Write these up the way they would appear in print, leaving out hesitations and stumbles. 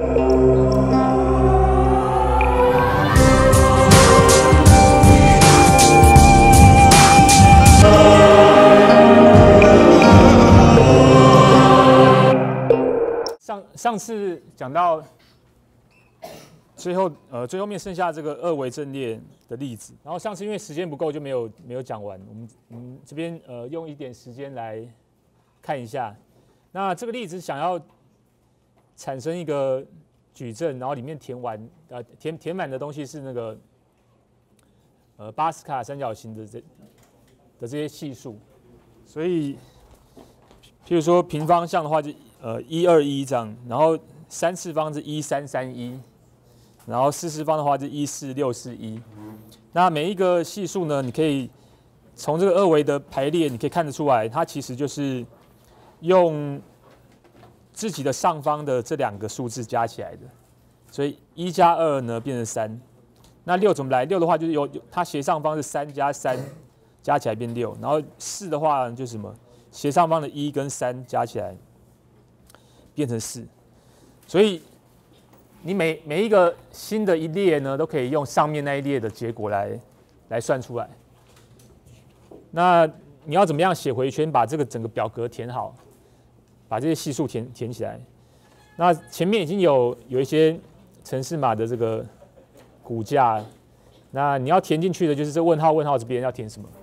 上次讲到最后面剩下这个二维阵列的例子，然后上次因为时间不够就没有讲完，我们这边用一点时间来看一下。那这个例子想要产生一个矩阵，然后里面填满的东西是那个巴斯卡三角形的这些系数，所以譬如说平方项的话就121这样，然后3次方是1331，然后4次方的话是14641。那每一个系数呢，你可以从这个二维的排列，你可以看得出来，它其实就是用自己的上方的这两个数字加起来的。所以1加2呢变成3。那6怎么来？6的话就是它斜上方是3加3加起来变6，然后4的话就是什么？斜上方的1跟3加起来变成4，所以你每一个新的一列呢，都可以用上面那一列的结果来算出来。那你要怎么样写回圈，把这个整个表格填好，把这些系数填起来？那前面已经有一些程式码的这个骨架，那你要填进去的就是这问号这边要填什么？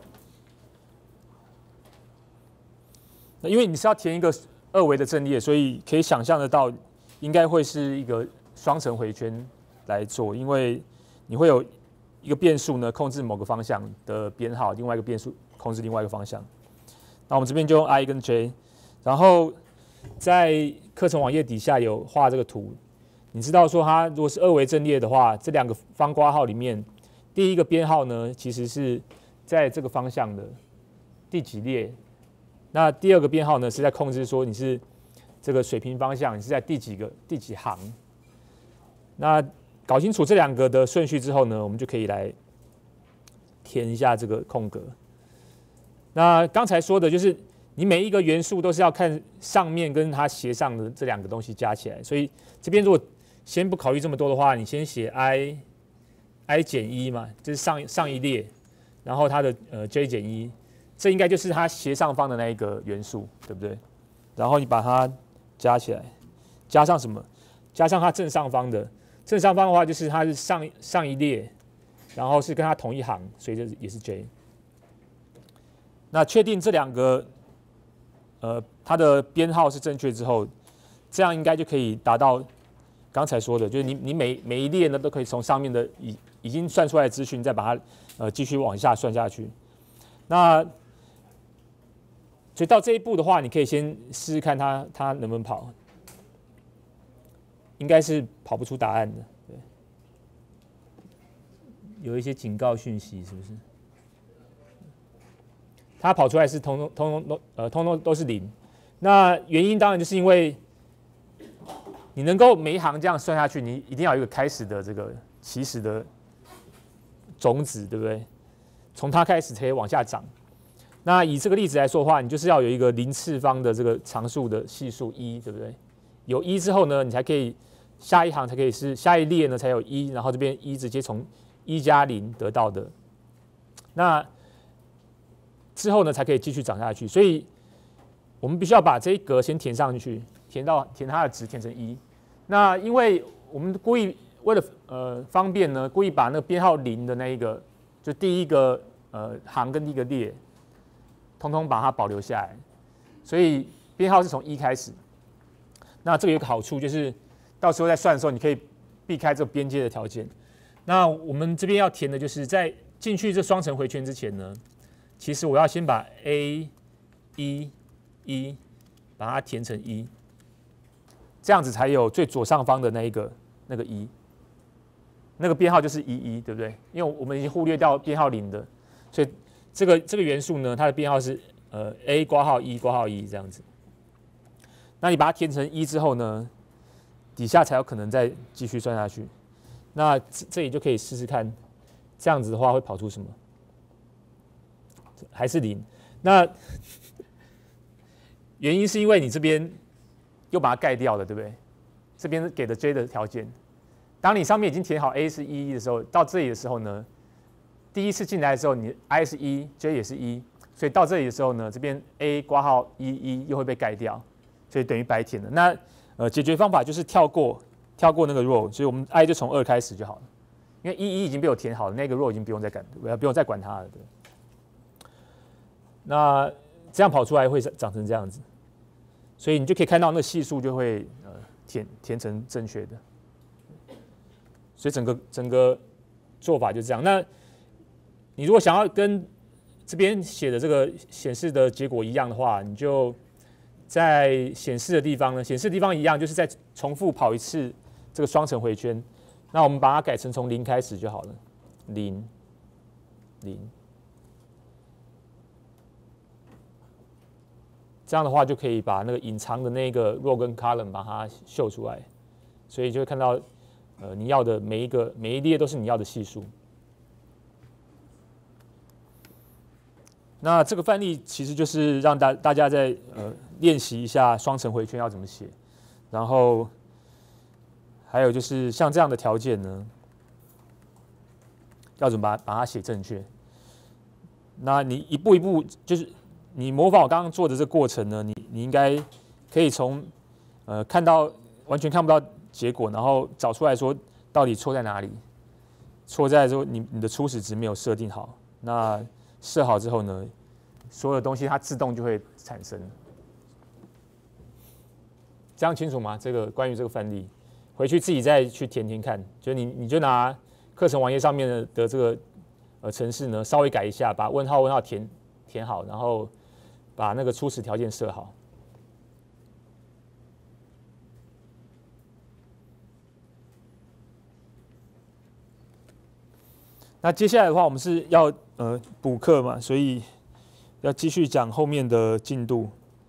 那因为你是要填一个二维的阵列，所以可以想象得到，应该会是一个双层回圈来做，因为你会有一个变数呢控制某个方向的编号，另外一个变数控制另外一个方向。那我们这边就用 I 跟 J， 然后在课程网页底下有画这个图，你知道说它如果是二维阵列的话，这两个方括号里面，第一个编号呢其实是在这个方向的第几列。那第二个编号呢，是在控制说你是这个水平方向，你是在第几行。那搞清楚这两个的顺序之后呢，我们就可以来填一下这个空格。那刚才说的就是你每一个元素都是要看上面跟它斜上的这两个东西加起来，所以这边如果先不考虑这么多的话，你先写 i 减1嘛，就是上一列，然后它的j 减1。这应该就是它斜上方的那一个元素，对不对？然后你把它加起来，加上什么？加上它正上方的。正上方的话，就是它是上一列，然后是跟它同一行，所以这也是 J。那确定这两个它的编号是正确之后，这样应该就可以达到刚才说的，就是你每一列呢都可以从上面的已经算出来的资讯，再把它继续往下算下去。那所以到这一步的话，你可以先试试看它能不能跑，应该是跑不出答案的。对，有一些警告讯息，是不是？它跑出来是通通都是0。那原因当然就是因为你能够每一行这样算下去，你一定要有一个开始的这个起始的种子，对不对？从它开始才可以往下涨。那以这个例子来说的话，你就是要有一个0次方的这个常数的系数1，对不对？有1之后呢，你才可以下一行才可以是下一列呢才有1，然后这边1直接从1加0得到的。那之后呢才可以继续涨下去，所以我们必须要把这一格先填上去，填它的值填成1。那因为我们故意为了方便呢，故意把那个编号0的那一个，就第一个行跟第一个列，通通把它保留下来，所以编号是从1开始。那这个有个好处就是，到时候在算的时候，你可以避开这个边界的条件。那我们这边要填的就是在进去这双层回圈之前呢，其实我要先把 A 1把它填成1，这样子才有最左上方的那个1，那个编号就是11，对不对？因为我们已经忽略掉编号0的，所以这个元素呢，它的编号是A 括号1这样子。那你把它填成1之后呢，底下才有可能再继续算下去。那这里就可以试试看，这样子的话会跑出什么？还是0。那原因是因为你这边又把它盖掉了，对不对？ 这边给的 J 的条件。当你上面已经填好 A 是1的时候，到这里的时候呢，第一次进来的时候，你 I 是1，J 也是1，所以到这里的时候呢，这边 A 括号1又会被盖掉，所以等于白填了。那解决方法就是跳过那个 row， 所以我们 I 就从2开始就好了，因为已经被我填好了，那个 row 已经不用再管它了。对，那这样跑出来会长成这样子，所以你就可以看到那个系数就会填成正确的。所以整个做法就这样。那你如果想要跟这边写的这个显示的结果一样的话，你就在显示的地方呢，显示的地方一样，就是再重复跑一次这个双层回圈。那我们把它改成从0开始就好了，0。这样的话就可以把那个隐藏的那个 row 跟 column 把它秀出来，所以就会看到你要的每一列都是你要的系数。那这个范例其实就是让大家在练习一下双层回圈要怎么写，然后还有就是像这样的条件呢，要怎么把它写正确。那你一步一步就是你模仿我刚刚做的这个过程呢，你应该可以从看到完全看不到结果，然后找出来说到底错在哪里，错在说你的初始值没有设定好。那设好之后呢，所有东西它自动就会产生。这样清楚吗？这个关于这个范例，回去自己再去填看。就你就拿课程网页上面的这个程式呢，稍微改一下，把问号填好，然后把那个初始条件设好。那接下来的话，我们是要补课嘛，所以要继续讲后面的进度。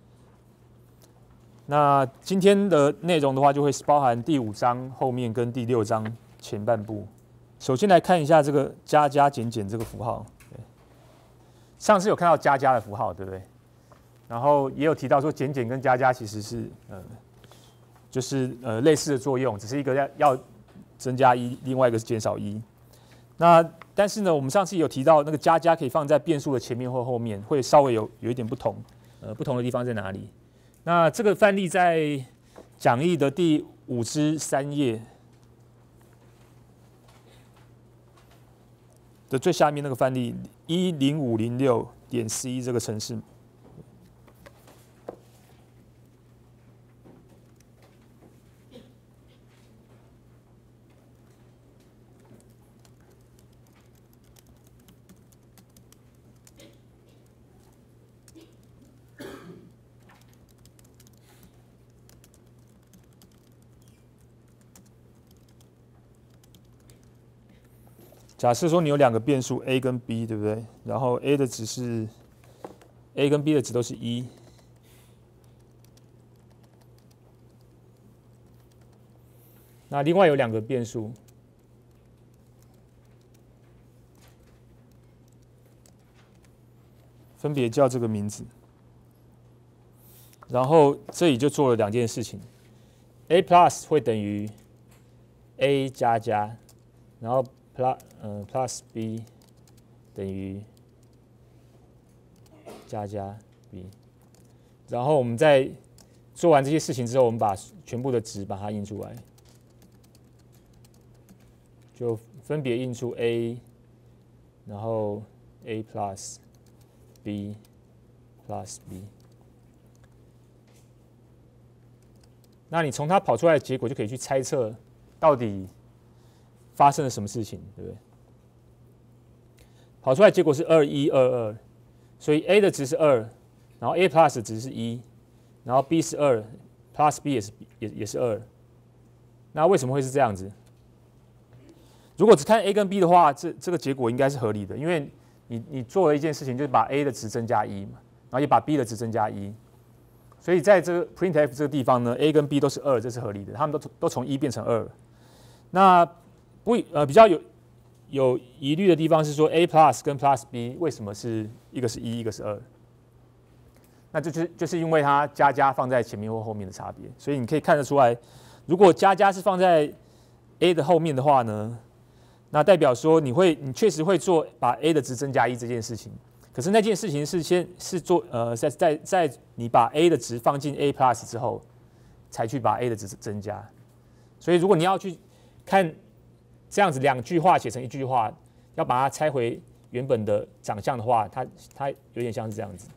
那今天的内容的话，就会包含第5章后面跟第6章前半部。首先来看一下这个加加减减这个符号。上次有看到加加的符号，对不对？然后也有提到说减减跟加加其实是就是类似的作用，只是一个要增加1，另外一个是减少1。那但是呢，我们上次有提到那个加加可以放在变数的前面或后面，会稍微有一点不同。不同的地方在哪里？那这个范例在讲义的第5之3页的最下面那个范例10506.C 这个程式。假设说你有2个变数 a 跟 b， 对不对？然后 a 的值是 a 跟 b 的值都是1，那另外有2个变数，分别叫这个名字。然后这里就做了2件事情 ，a plus 会等于 a 加加，然后plus b 等于加加 b， 然后我们在做完这些事情之后，我们把全部的值把它印出来，就分别印出 a， 然后 a plus b plus b。那你从它跑出来的结果就可以去猜测到底发生了什么事情，对不对？跑出来的结果是2122，所以 a 的值是2，然后 a plus 的值是1，然后 b 是2 ，plus b 也是2。那为什么会是这样子？如果只看 a 跟 b 的话，这个结果应该是合理的，因为你做了一件事情，就是把 a 的值增加1嘛，然后也把 b 的值增加1。所以在这个 printf 这个地方呢 ，a 跟 b 都是2，这是合理的，他们都从1变成2。那比较有疑虑的地方是说 a plus 跟 plus b 为什么是一个是1，一个是2？那就是因为它加加放在前面或后面的差别，所以你可以看得出来， 如果加是放在 a 的后面的话呢，那代表说你确实会做把 a 的值增加1这件事情。可是那件事情是做在你把 a 的值放进 a plus 之后，才去把 a 的值增加。所以如果你要去看这样子2句话写成1句话，要把它拆回原本的长相的话，它有点像是这样子。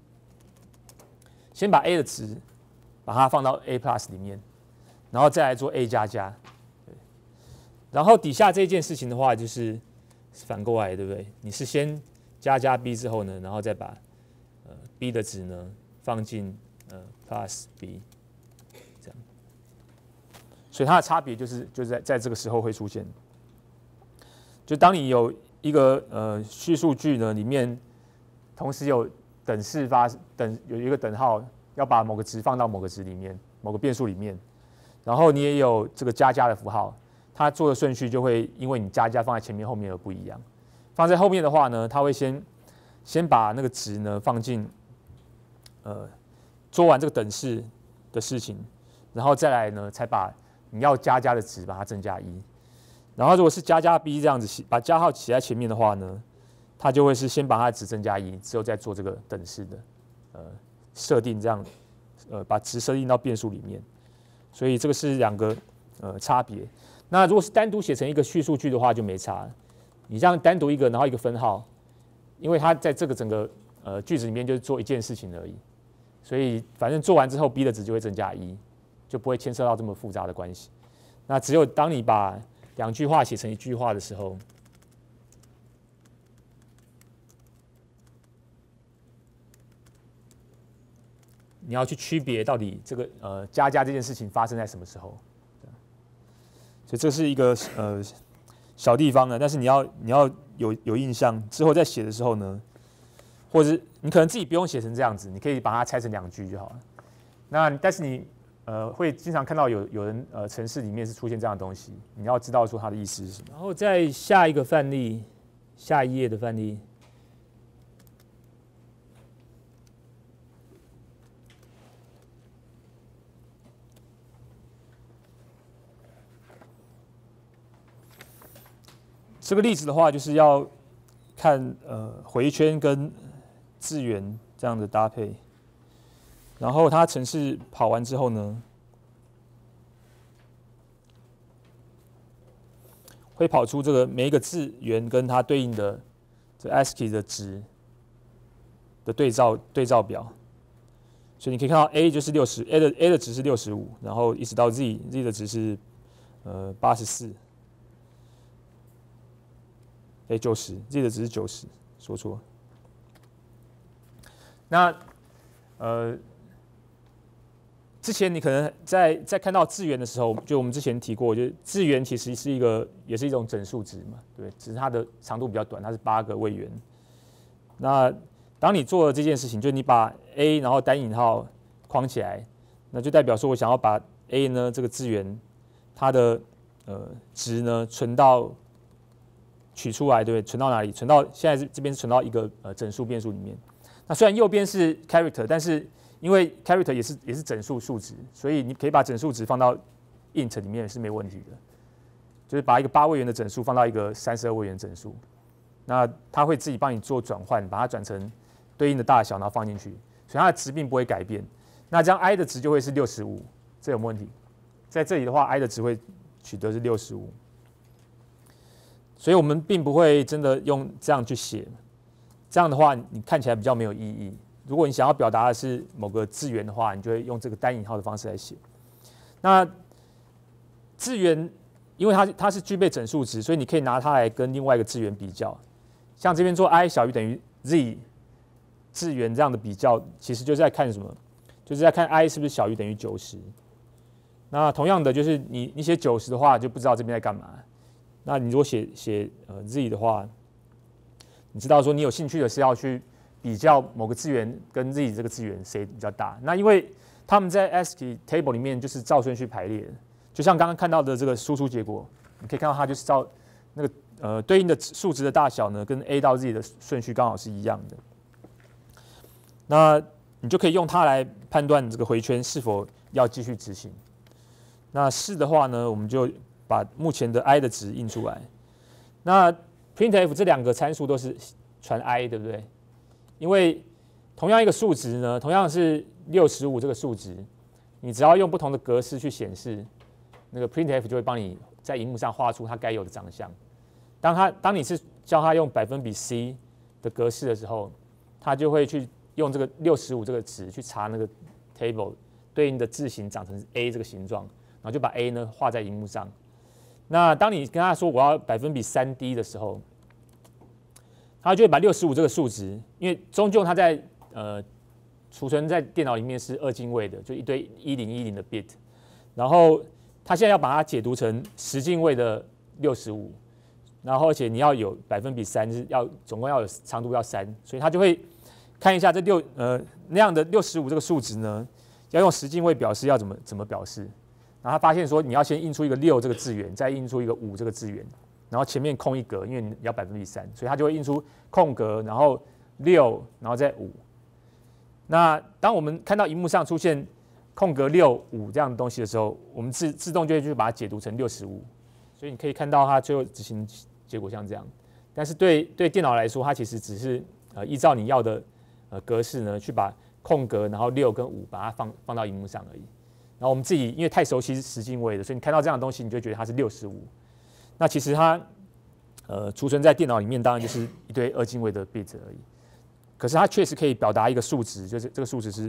先把 a 的值把它放到 a plus 里面，然后再来做 a 加加。然后底下这件事情的话，就是反过来，对不对？你是先加 b 之后呢，然后再把b 的值呢放进plus b， 这样。所以它的差别就是在这个时候会出现。就当你有一个叙述句呢，里面同时有等式有一个等号，要把某个值放到某个值里面，某个变数里面，然后你也有这个加的符号。它做的顺序就会因为你加放在前面后面而不一样。放在后面的话呢，它会先把那个值呢放进做完这个等式的事情，然后再来呢才把你要加的值把它增加1。然后如果是加 b 这样子把加号写在前面的话呢，它就会是先把它的值增加1，之后再做这个等式的设定，这样把值设定到变数里面。所以这个是2个差别。那如果是单独写成一个叙述句的话，就没差。你这样单独一个，然后一个分号，因为它在这个整个句子里面就是做一件事情而已，所以反正做完之后 b 的值就会增加1，就不会牵涉到这么复杂的关系。那只有当你把2句话写成1句话的时候，你要去区别到底这个加这件事情发生在什么时候。所以这是一个小地方呢，但是你要有印象，之后在写的时候呢，或者是你可能自己不用写成这样子，你可以把它拆成2句就好了。那但是你会经常看到有人程式里面是出现这样的东西，你要知道说它的意思是什么。然后在下一个范例，下一页的范例。这个例子的话，就是要看回圈跟字元这样的搭配，然后它程式跑完之后呢，会跑出这个每一个字元跟它对应的这 ASCII 的值的对照表。所以你可以看到 A 就是60，A 的值是65，然后一直到 Z 的值是84。90，Z 的值是90，说错。那之前你可能在看到字元的时候，就我们之前提过，就字元其实也是一种整数值嘛，对，只是它的长度比较短，它是8个位元。那当你做了这件事情，就你把 A 然后单引号框起来，那就代表说我想要把 A 呢这个字元它的值呢取出来，对不对？存到哪里？存到现在这边是存到一个整数变数里面。那虽然右边是 character， 但是因为 character 也是整数数值，所以你可以把整数值放到 int 里面是没问题的。就是把一个8位元的整数放到一个32位元整数，那它会自己帮你做转换，把它转成对应的大小，然后放进去，所以它的值并不会改变。那这样 i 的值就会是65，这有没有问题？在这里的话 ，i 的值会取得是65。所以我们并不会真的用这样去写，这样的话你看起来比较没有意义。如果你想要表达的是某个字元的话，你就会用这个单引号的方式来写。那字元因为它是具备整数值，所以你可以拿它来跟另外一个字元比较。像这边做 i 小于等于 z 字元这样的比较，其实就是在看什么？就是在看 i 是不是小于等于90。那同样的，就是你写90的话，就不知道这边在干嘛。那你如果写z 的话，你知道说你有兴趣的是要去比较某个字元跟 z 这个字元谁比较大。那因为他们在 ASCII table 里面就是照顺序排列的，就像刚刚看到的这个输出结果，你可以看到它就是照那个对应的数值的大小呢，跟 a 到 z 的顺序刚好是一样的。那你就可以用它来判断这个回圈是否要继续执行。 那是的话呢，我们就把目前的 i 的值印出来。那 printf 这两个参数都是传 i， 对不对？因为同样一个数值呢，同样是65这个数值，你只要用不同的格式去显示，那个 printf 就会帮你在荧幕上画出它该有的长相。当你是叫它用%c的格式的时候，它就会去用这个65这个值去查那个 table 对应的字形长成 a 这个形状，然后就把 a 呢画在荧幕上。那当你跟他说我要3D 的时候，他就会把65这个数值，因为终究它在储存在电脑里面是2进位的，就一堆1010的 bit， 然后他现在要把它解读成10进位的65，然后而且你要有3%，就是总共要有长度要3，所以他就会看一下这那样的65这个数值呢，要用10进位表示要怎么表示。然后他发现说，你要先印出一个6这个字元，再印出一个5这个字元，然后前面空一格，因为你要3%，所以他就会印出空格，然后6，然后再5。那当我们看到荧幕上出现空格6、5这样的东西的时候，我们自动就会去把它解读成65。所以你可以看到它最后执行结果像这样。但是对电脑来说，它其实只是依照你要的格式呢，去把空格，然后6跟5把它放到荧幕上而已。然后我们自己因为太熟悉10进位的，所以你看到这样的东西，你就觉得它是65。那其实它储存在电脑里面，当然就是一堆2进位的 bit 而已。可是它确实可以表达一个数值，就是这个数值是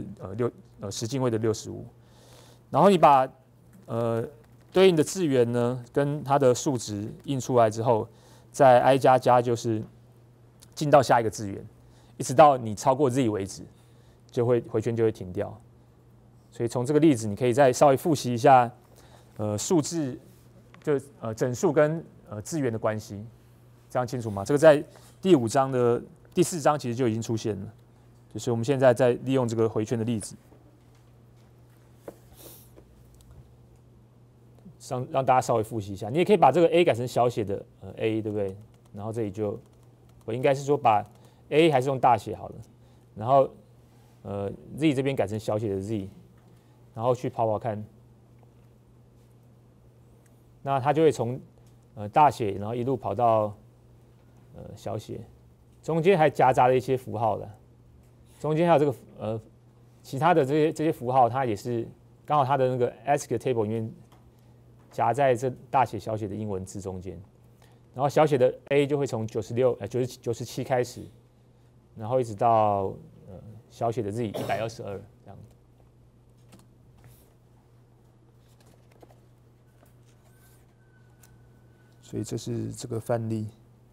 10进位的65。然后你把对应的字元呢跟它的数值印出来之后，在 i 加加就是进到下一个字元，一直到你超过 z 为止，回圈就会停掉。所以从这个例子，你可以再稍微复习一下，数字就整数跟字元的关系，这样清楚吗？这个在第4章其实就已经出现了，就是我们现在在利用这个回圈的例子，让大家稍微复习一下。你也可以把这个 a 改成小写的a， 对不对？然后这里我应该是说把 a 还是用大写好了，然后z 这边改成小写的 z。然后去跑看，那它就会从大写，然后一路跑到小写，中间还夹杂了一些符号的，中间还有这个其他的这些符号，它也是刚好它的那个 ASCII table 里面夹在这大写小写的英文字中间，然后小写的 a 就会从97开始，然后一直到小写的 z 122这样。所以这是这个范例，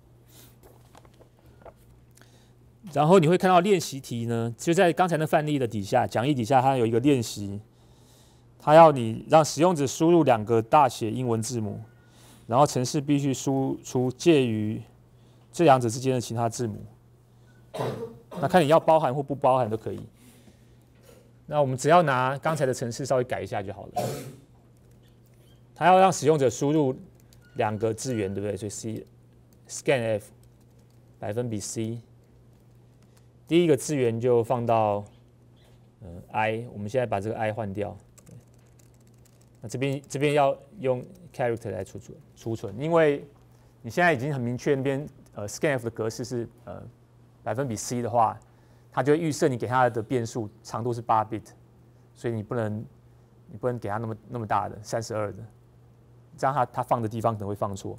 然后你会看到练习题呢，就在刚才的范例的底下，讲义底下它有一个练习，它要你让使用者输入2个大写英文字母，然后程式必须输出介于这2者之间的其他字母，那看你要包含或不包含都可以。那我们只要拿刚才的程式稍微改一下就好了，它要让使用者输入2个字元，对不对？所以 scanf %c， 第一个字元就放到i， 我们现在把这个 i 换掉。那这边要用 character 来储存，因为你现在已经很明确那边scanf 的格式是%c 的话，它就会预设你给它的变数长度是8 bit， 所以你不能给它那么大的32的。这样它放的地方可能会放错。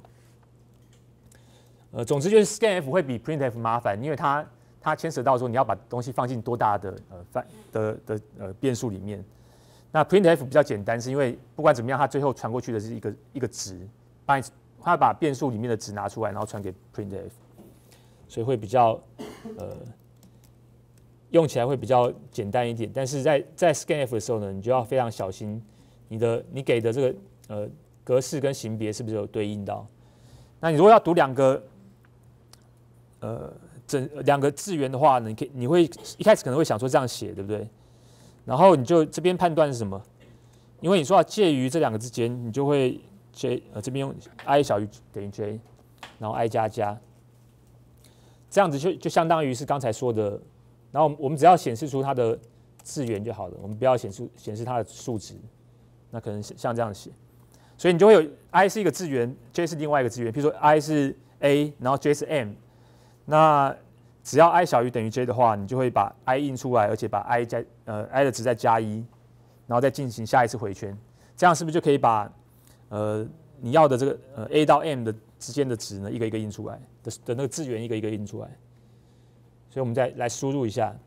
总之就是 scanf 会比 printf 麻烦，因为它牵扯到说你要把东西放进多大的变数里面。那 printf 比较简单，是因为不管怎么样，它最后传过去的是一个值，它把变数里面的值拿出来，然后传给 printf， 所以会比较用起来会比较简单一点。但是在 scanf 的时候呢，你就要非常小心你给的这个格式跟型别是不是有对应到？那你如果要读2个字元的话呢，你会一开始可能会想说这样写，对不对？然后你就这边判断是什么？因为你说要介于这2个之间，你就会这边用 i 小于等于 j， 然后 i 加加，这样子就相当于是刚才说的。然后我们只要显示出它的字元就好了，我们不要显示它的数值。 那可能像这样写，所以你就会有 I 是一个字元 ，J 是另外一个字元。譬如说 I 是 A， 然后 J 是 M， 那只要 I 小于等于 J 的话，你就会把 I 印出来，而且把 I 的值再加1，然后再进行下一次回圈，这样是不是就可以把你要的这个A 到 M 的之间的值呢，一个一个印出来的那个字元一个一个印出来？所以我们再来输入一下。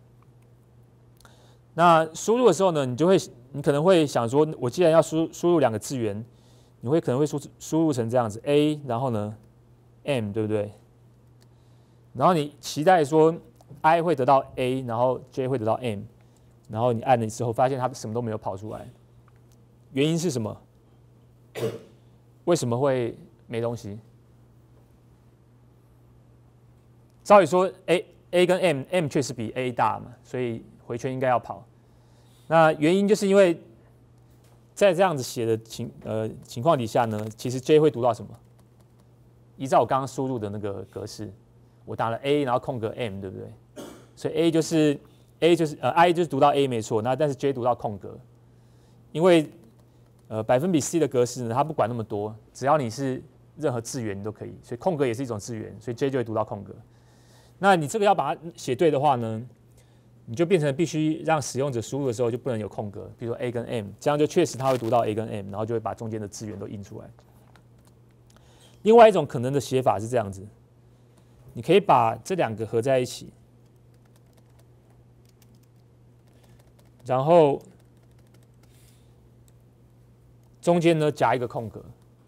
那输入的时候呢，你可能会想说，我既然要输入2个字元，你可能会输入成这样子 A， 然后呢 M， 对不对？然后你期待说 I 会得到 A， 然后 J 会得到 M， 然后你按了之后，发现它什么都没有跑出来，原因是什么？为什么会没东西？照理说 A 跟 M 确实比 A 大嘛，所以回圈应该要跑。那原因就是因为在这样子写的情况底下呢，其实 J 会读到什么？依照我刚刚输入的那个格式，我打了 A， 然后空格 M， 对不对？所以 I 就是读到 A 没错，那但是 J 读到空格，因为%C 的格式呢，它不管那么多，只要你是任何字元都可以，所以空格也是一种字元，所以 J 就会读到空格。那你这个要把它写对的话呢，你就变成必须让使用者输入的时候就不能有空格，比如说 A 跟 M， 这样就确实它会读到 A 跟 M， 然后就会把中间的字元都印出来。另外一种可能的写法是这样子，你可以把这2个合在一起，然后中间呢夹一个空格，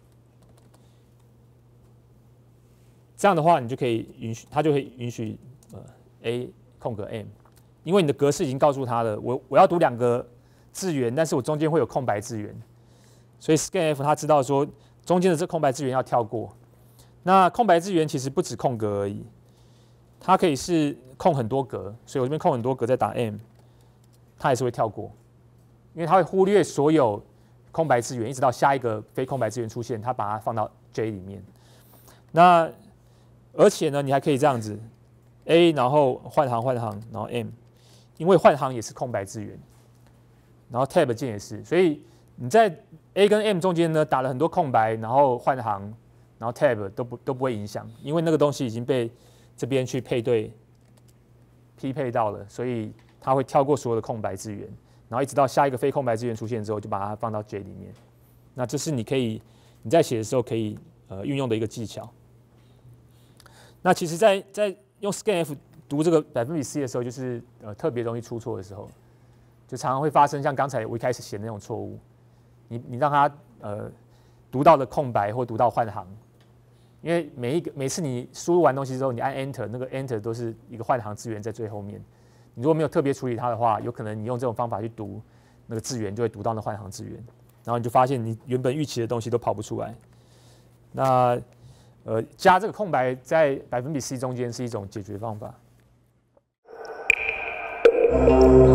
这样的话你就可以它就会允许A 空格 M， 因为你的格式已经告诉它了，我要读2个字元，但是我中间会有空白字元，所以 scanf 它知道说中间的这空白字元要跳过。那空白字元其实不止空格而已，它可以是空很多格，所以我这边空很多格再打 M， 它也是会跳过，因为它会忽略所有空白字元，一直到下一个非空白字元出现，它把它放到 J 里面。那而且呢，你还可以这样子 A， 然后换行，然后 M， 因为换行也是空白字元，然后 Tab 键也是，所以你在 A 跟 M 中间呢打了很多空白，然后换行，然后 Tab 都不会影响，因为那个东西已经被这边去匹配到了，所以它会跳过所有的空白字元，然后一直到下一个非空白字元出现之后，就把它放到 J 里面。那这是你在写的时候可以运用的一个技巧。那其实在用 scanf 读这个%C 的时候，就是特别容易出错的时候，就常常会发生像刚才我一开始写的那种错误。你让它读到的空白或读到换行，因为每次你输入完东西之后，你按 Enter， 那个 Enter 都是一个换行字元在最后面。你如果没有特别处理它的话，有可能你用这种方法去读那个字元，就会读到那换行字元，然后你就发现你原本预期的东西都跑不出来。那加这个空白在%C中间是一种解决方法。